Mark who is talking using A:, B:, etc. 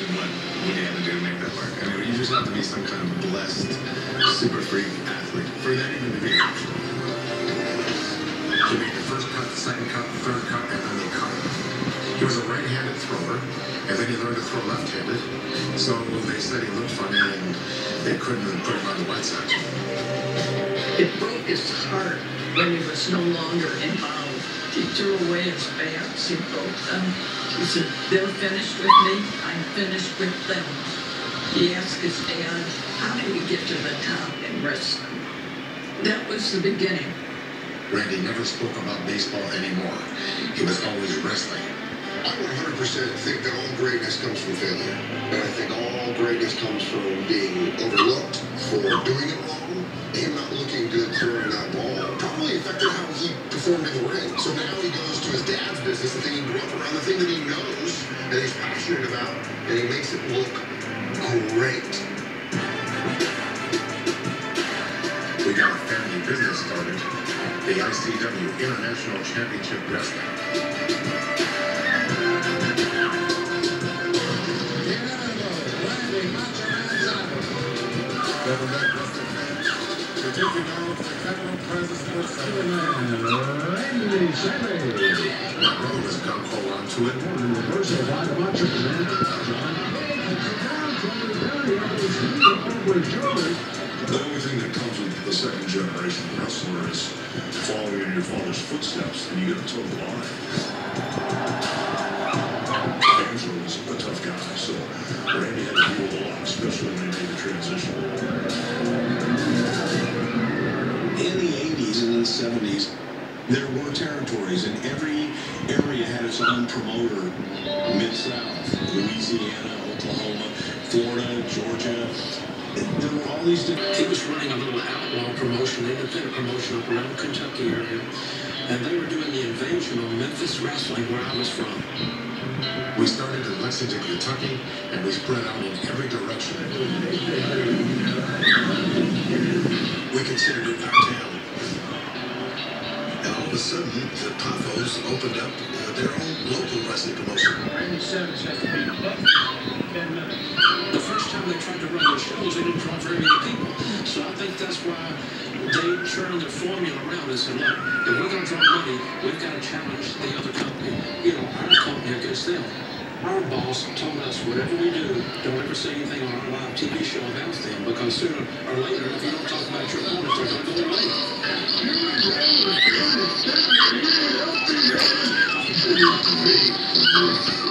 A: imagine what you had to do to make that work. I mean, you just have to be some kind of blessed, super freak athlete for that even to be optional.
B: He made the first cut, the second cut, the third cut, and then the cut. He was a right-handed thrower, and then he learned to throw left-handed. So they said he looked funny, and they couldn't put him on the White Sox.
C: It broke his heart when he was no longer involved. He threw away his bats, he broke them. He said, they're finished with me, I'm finished with them. He asked his dad, how did we get to the top in wrestling? That was the beginning.
B: Randy never spoke about baseball anymore. He was always wrestling.
D: I 100% think that all greatness comes from failure. And I think all greatness comes from being overlooked, for doing it wrong, him not looking good throwing that ball. Probably affected how he performed in the ring. So now he goes to his dad's business, the thing he grew up around, the thing that he knows, that he's passionate about, and he makes it look great.
B: We got a family business started, the ICW International Championship Wrestling. Welcome back, wrestling fans. We're taking on the Capital Plaza Sports Center.
E: Randy Savage.
B: Monroe has come hold on to it.
E: One reversal by the Macho Man. John down from the very over George.
F: The only thing that comes with the second generation wrestler is following in your father's footsteps, and you get a total line. Angelo was a tough guy, so Randy had to deal with a lot, especially when he made the transition.
G: In the 80s and the 70s, there were territories, and every area had its own promoter. Mid-South, Louisiana, Oklahoma, Florida, Georgia. There were all these different...
H: He was running a little outlaw promotion, independent promotion up around the Kentucky area. And they were doing the invasion on Memphis Wrestling, where I was from.
B: We started in Lexington, Kentucky, and we spread out in every direction.
A: We considered it our town. And all of a sudden, the Pavos opened up their own local wrestling promotion.
E: Randy Savage has to be bucked 10 minutes.
H: The first time they tried to run their shows, they didn't draw very many people. So I think that's why they turned their formula around and said, look, if we're going to draw money, we've got to challenge the other company, our company against them. Our boss told us, whatever we do, don't ever say anything on our live TV show about them, because sooner or later, if you don't talk about your opponents, they're going to go away.